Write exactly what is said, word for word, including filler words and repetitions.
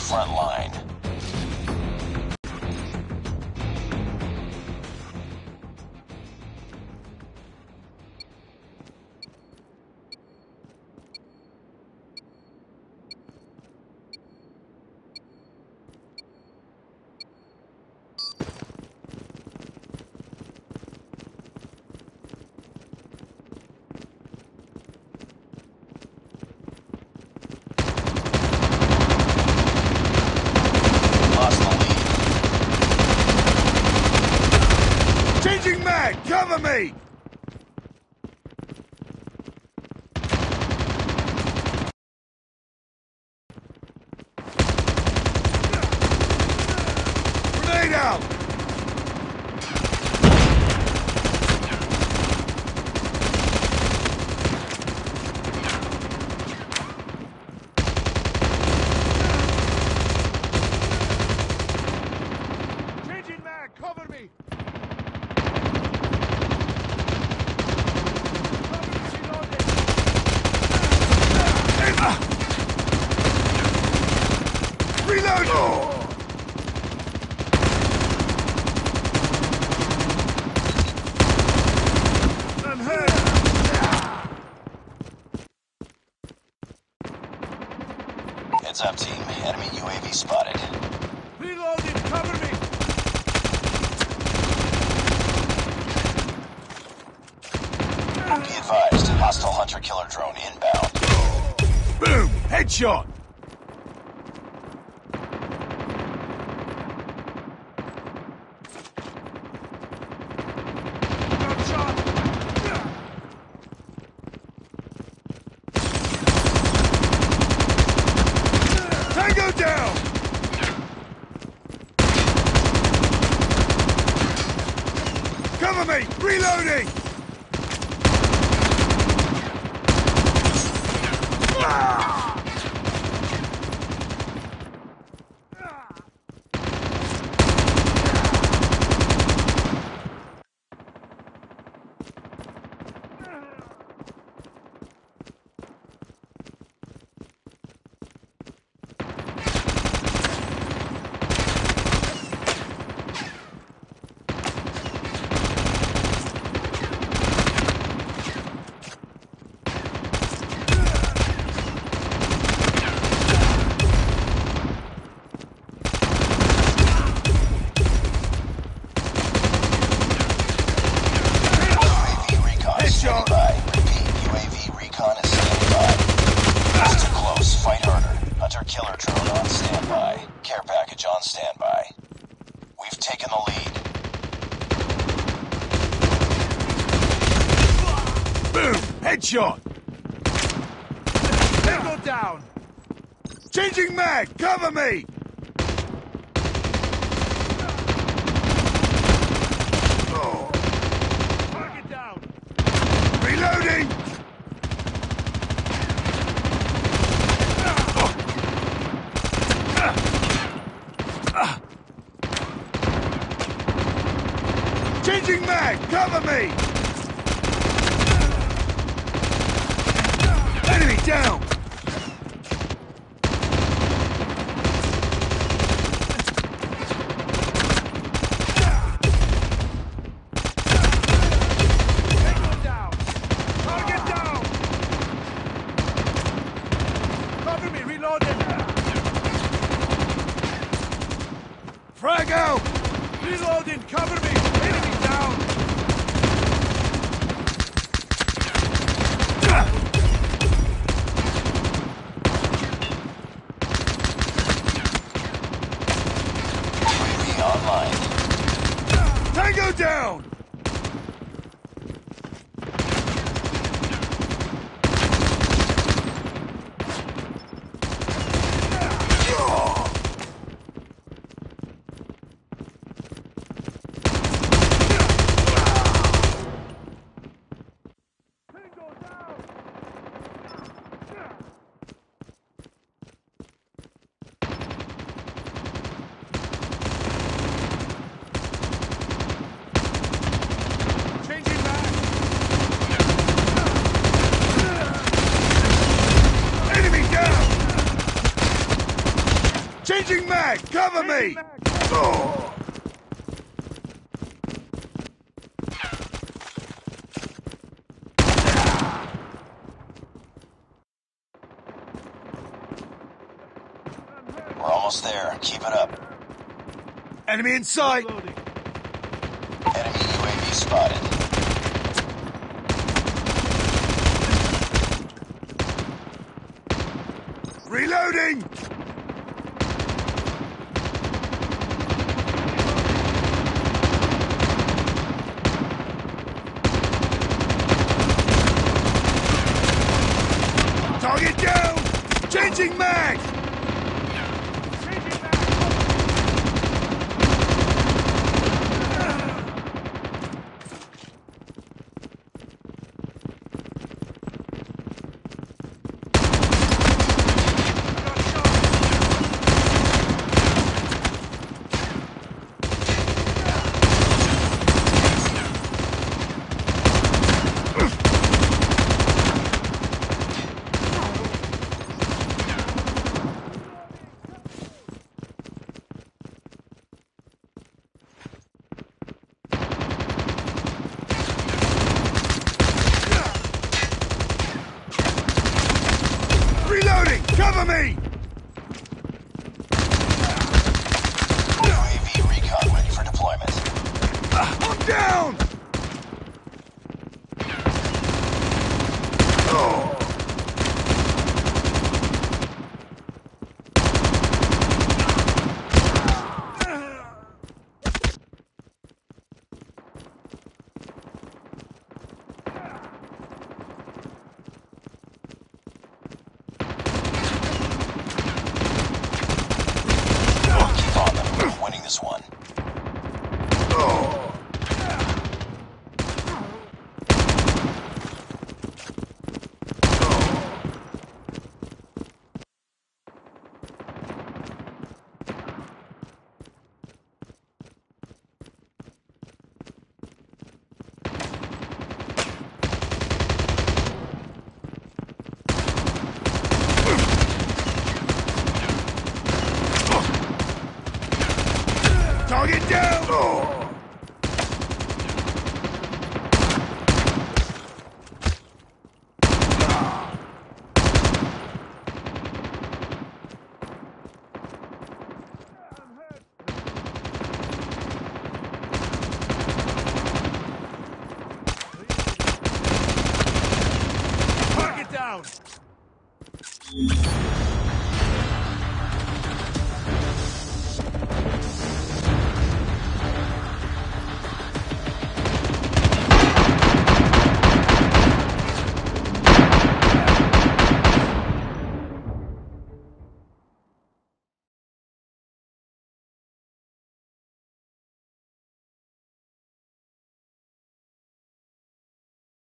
front line. Cover me! Grenade out! Changing mag, cover me! Reload! Oh. I'm hurt! Heads up, team. Enemy U A V spotted. Reloading! Cover me! Be advised, hostile hunter-killer drone inbound. Boom! Headshot! Tango down! Cover me! Reloading! Headshot! Tango down! Changing mag! Cover me! Oh. Target down! Reloading! Changing mag! Cover me! Enemy down! Tango down! Target down! Cover me, reloading! Frag out! Reloading, cover me! Enemy down! Online. Tango down! Changing mag! Cover me! Oh. We're almost there. Keep it up. Enemy in sight! Enemy U A V spotted. Reloading! Target down! Changing mag! Reloading! Cover me!